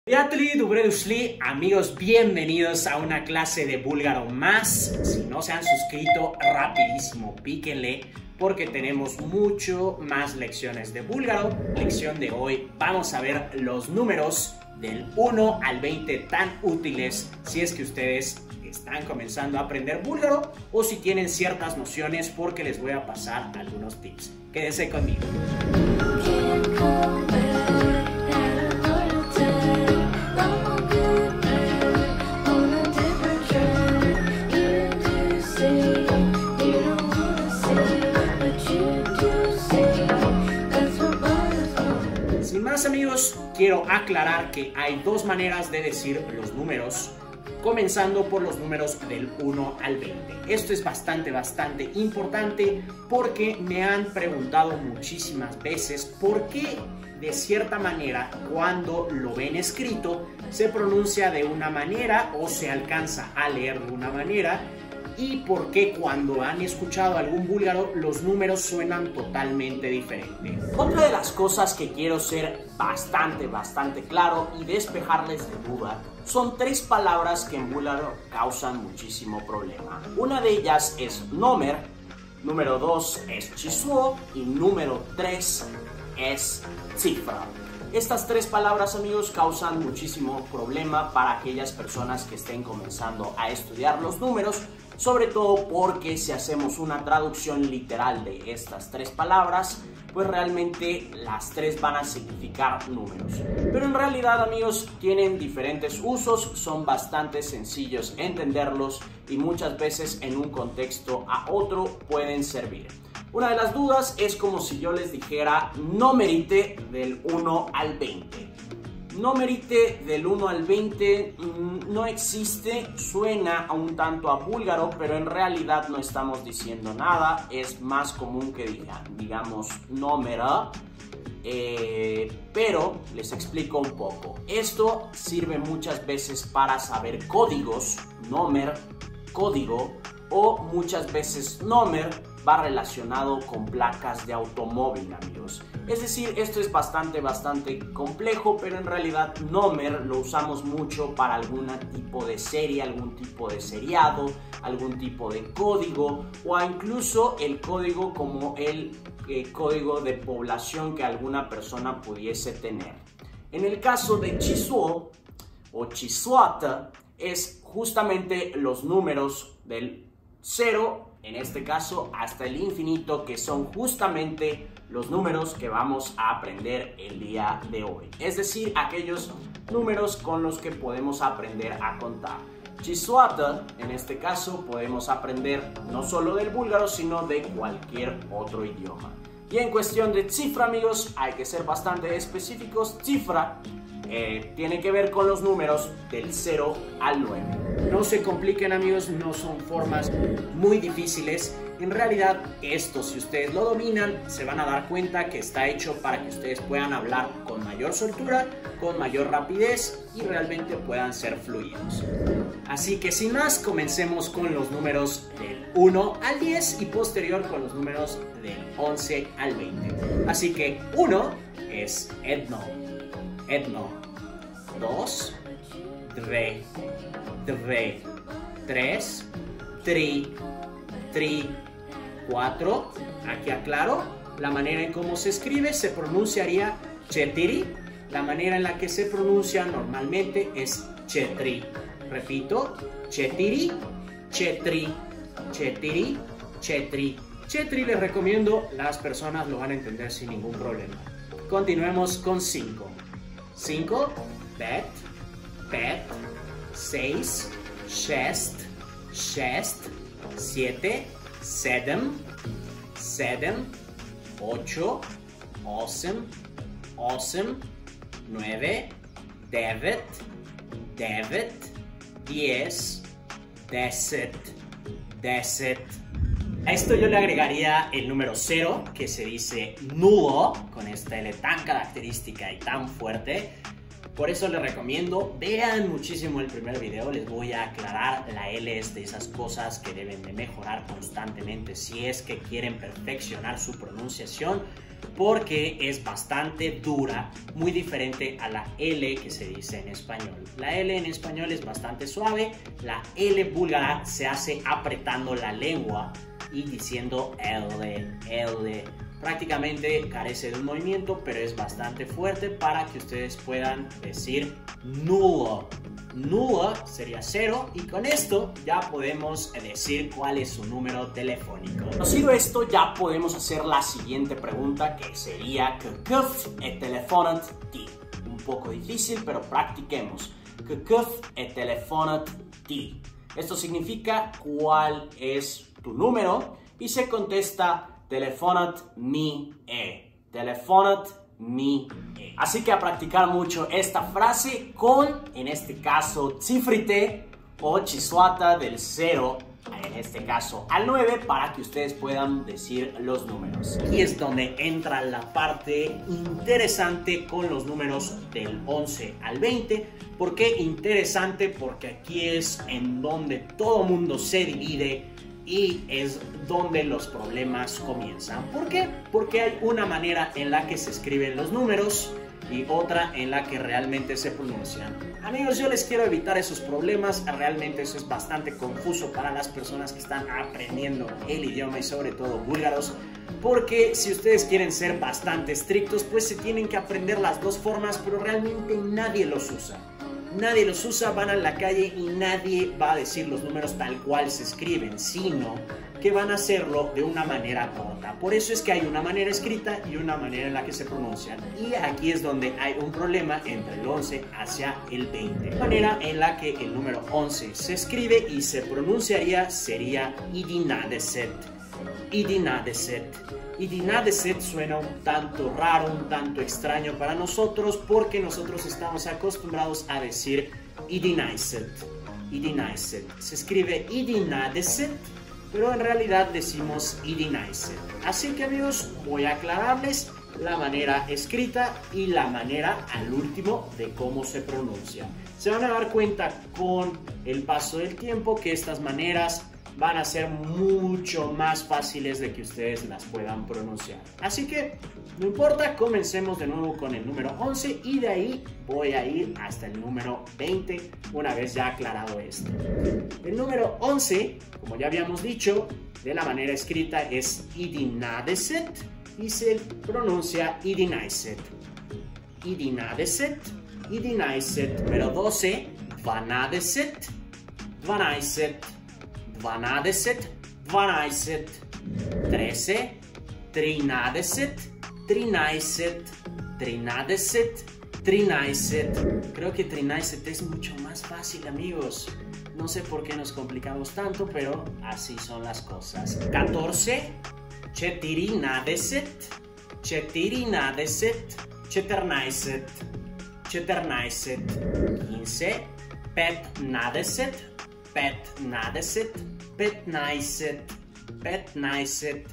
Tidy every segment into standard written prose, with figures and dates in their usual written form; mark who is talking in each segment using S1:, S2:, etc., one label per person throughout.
S1: Priateli, Dobrodošli, amigos, bienvenidos a una clase de búlgaro más. Si no se han suscrito, rapidísimo, píquenle porque tenemos mucho más lecciones de búlgaro. Lección de hoy, vamos a ver los números del 1 al 20 tan útiles si es que ustedes están comenzando a aprender búlgaro o si tienen ciertas nociones, porque les voy a pasar algunos tips. Quédense conmigo. Sin más, amigos, quiero aclarar que hay dos maneras de decir los números, comenzando por los números del 1 al 20. Esto es bastante importante porque me han preguntado muchísimas veces por qué de cierta manera cuando lo ven escrito se pronuncia de una manera o se alcanza a leer de una manera, y por qué cuando han escuchado algún búlgaro los números suenan totalmente diferentes. Otra de las cosas que quiero ser bastante claro y despejarles de duda son tres palabras que en búlgaro causan muchísimo problema. Una de ellas es nomer, número 2 es chisuo y número 3 es cifra. Estas tres palabras, amigos, causan muchísimo problema para aquellas personas que estén comenzando a estudiar los números, sobre todo porque si hacemos una traducción literal de estas tres palabras, pues realmente las tres van a significar números. Pero en realidad, amigos, tienen diferentes usos, son bastante sencillos entenderlos y muchas veces en un contexto a otro pueden servir. Una de las dudas es como si yo les dijera nomerite del 1 al 20. Nomerite del 1 al 20 no existe, suena un tanto a búlgaro, pero en realidad no estamos diciendo nada. Es más común que digamos nómera, pero les explico un poco. Esto sirve muchas veces para saber códigos, nomer, código, o muchas veces nomer va relacionado con placas de automóvil, amigos. Es decir, esto es bastante complejo, pero en realidad nomer lo usamos mucho para algún tipo de serie, algún tipo de seriado, algún tipo de código, o incluso el código como el código de población que alguna persona pudiese tener. En el caso de chisuo o chisuata es justamente los números del 0, en este caso hasta el infinito, que son justamente los números que vamos a aprender el día de hoy. Es decir, aquellos números con los que podemos aprender a contar. Chisuata, en este caso, podemos aprender no solo del búlgaro, sino de cualquier otro idioma. Y en cuestión de cifra, amigos, hay que ser bastante específicos. Cifra tiene que ver con los números del 0 al 9. No se compliquen, amigos, no son formas muy difíciles. En realidad, esto, si ustedes lo dominan, se van a dar cuenta que está hecho para que ustedes puedan hablar con mayor soltura, con mayor rapidez y realmente puedan ser fluidos. Así que sin más, comencemos con los números del 1 al 10 y posterior con los números del 11 al 20. Así que 1 es etno, etno. 2, dre, 3, tri, 4. Aquí aclaro, la manera en cómo se escribe se pronunciaría chetiri. La manera en la que se pronuncia normalmente es chetri. Repito, chetiri, chetri, chetiri, chetri. Chetri les recomiendo, las personas lo van a entender sin ningún problema. Continuemos con 5. 5, bet, 6, šest, 7, 8, 9, 10, 10. A esto yo le agregaría el número 0, que se dice nulo, con esta L tan característica y tan fuerte. Por eso les recomiendo, vean muchísimo el primer video, les voy a aclarar. La L es de esas cosas que deben de mejorar constantemente si es que quieren perfeccionar su pronunciación.
S2: porque es bastante dura, muy diferente a la L que se dice en español. La L en español es bastante suave, la L búlgara se hace apretando la lengua y diciendo L, L. Prácticamente carece de un movimiento, pero es bastante fuerte para que ustedes puedan decir nulo. Nulo sería 0 y con esto ya podemos decir cuál es su número telefónico.
S1: Conocido esto, ya podemos hacer la siguiente pregunta, que sería Какъв е телефонът ти? Un poco difícil, pero practiquemos. Какъв е телефонът ти? Esto significa cuál es tu número y se contesta Telefonat mi e. Telefonat mi e. Así que a practicar mucho esta frase con, en este caso, cifrite o chisuata del 0, en este caso al 9, para que ustedes puedan decir los números.
S2: Aquí es donde entra la parte interesante con los números del 11 al 20. ¿Por qué interesante? Porque aquí es en donde todo mundo se divide y es donde los problemas comienzan. ¿Por qué? Porque hay una manera en la que se escriben los números y otra en la que realmente se pronuncian. Amigos, yo les quiero evitar esos problemas. Realmente eso es bastante confuso para las personas que están aprendiendo el idioma y sobre todo búlgaros, porque si ustedes quieren ser bastante estrictos, pues se tienen que aprender las dos formas, pero realmente nadie los usa. Nadie los usa, van a la calle y nadie va a decir los números tal cual se escriben, sino que van a hacerlo de una manera corta. Por eso es que hay una manera escrita y una manera en la que se pronuncian. Y aquí es donde hay un problema entre el 11 hacia el 20. La manera en la que el número 11 se escribe y se pronunciaría sería idinadeset. Idinadeset. Idinadeset suena un tanto raro, un tanto extraño para nosotros, porque nosotros estamos acostumbrados a decir idinaiset. Idinaiset. Se escribe idinadeset, pero en realidad decimos idinaiset. Así que amigos, voy a aclararles la manera escrita y la manera al último de cómo se pronuncia. Se van a dar cuenta con el paso del tiempo que estas maneras van a ser mucho más fáciles de que ustedes las puedan pronunciar. Así que no importa, comencemos de nuevo con el número 11 y de ahí voy a ir hasta el número 20 una vez ya aclarado esto. El número 11, como ya habíamos dicho, de la manera escrita es idinadeset y se pronuncia idinaiset. Idinadeset, idinaiset. Número 12, vanadeset, vanaiset. Vanadeset, vanaiset. 13, trinadeset, trinaiset, trinadeset, trinaiset. Creo que trinaiset es mucho más fácil, amigos. No sé por qué nos complicamos tanto, pero así son las cosas. 14, chetirinadeset, chetirinadeset, cheternaiset, cheternaiset. 15, petnadeset, petnadeset, petnaiset, petnaiset.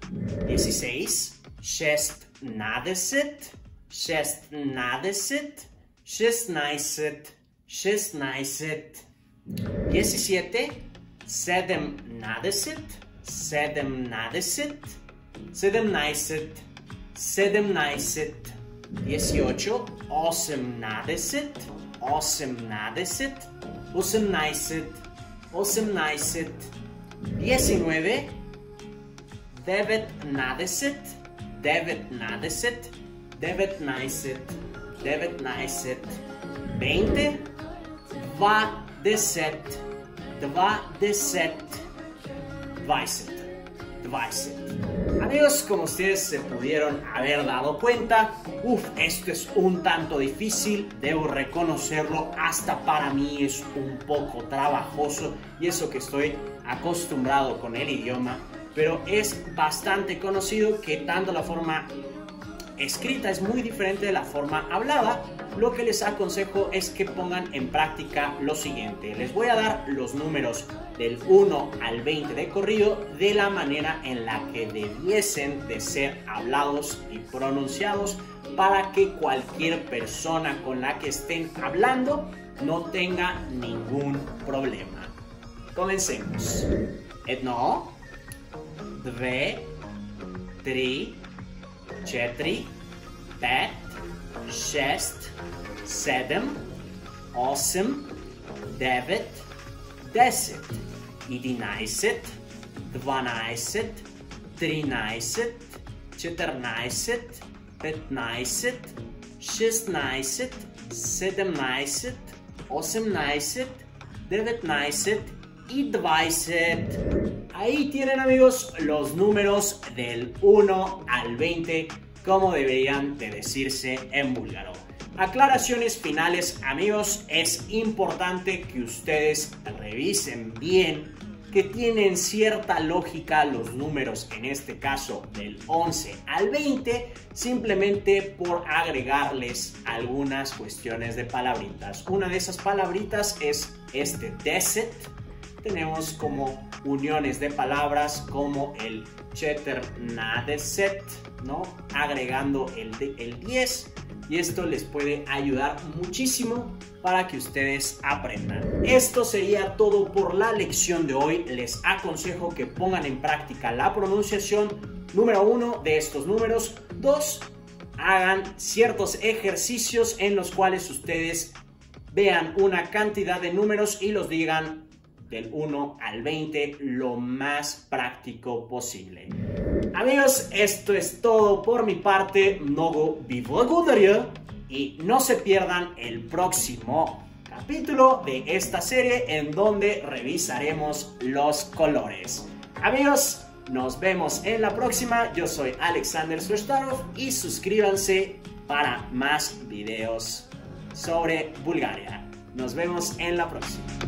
S2: 16, šestnadeset, šestnadeset, šestnaiset, šestnaiset. 17, sedemnadeset, sedemnadeset, sedemnaiset, sedemnaiset. 18, osemnadeset, osemnadeset, osemnaiset, osemnaiset. 19, devetnadeset, devetnadeset, devetnaiset, devetnaiset. 20, dvadeset, dvadeset, dvaiset, dvaiset. Amigos, como ustedes se pudieron haber dado cuenta, esto es un tanto difícil, debo reconocerlo, hasta para mí es un poco trabajoso y eso que estoy acostumbrado con el idioma, pero es bastante conocido que tanto la forma escrita es muy diferente de la forma hablada. Lo que les aconsejo es que pongan en práctica lo siguiente. Les voy a dar los números del 1 al 20 de corrido de la manera en la que debiesen de ser hablados y pronunciados para que cualquier persona con la que estén hablando no tenga ningún problema. Comencemos. Едно, две, три, 4, 5, 6, 7, 8, 9, 10, 11, 12, 13, 14, 15, 16, 17, 18, 19 y 20. Ahí tienen, amigos, los números del 1 al 20, como deberían de decirse en búlgaro. Aclaraciones finales, amigos, es importante que ustedes revisen bien que tienen cierta lógica los números, en este caso del 11 al 20, simplemente por agregarles algunas cuestiones de palabritas. Una de esas palabritas es este deset. Tenemos como uniones de palabras como el cheternadeset, ¿no? Agregando el 10, y esto les puede ayudar muchísimo para que ustedes aprendan. Esto sería todo por la lección de hoy. Les aconsejo que pongan en práctica la pronunciación, número 1, de estos números. 2, hagan ciertos ejercicios en los cuales ustedes vean una cantidad de números y los digan del 1 al 20 lo más práctico posible. Amigos, esto es todo por mi parte. Mnogo благодарю. Y no se pierdan el próximo capítulo de esta serie en donde revisaremos los colores. Amigos, nos vemos en la próxima. Yo soy Alexander Svestarov y suscríbanse para más videos sobre Bulgaria. Nos vemos en la próxima.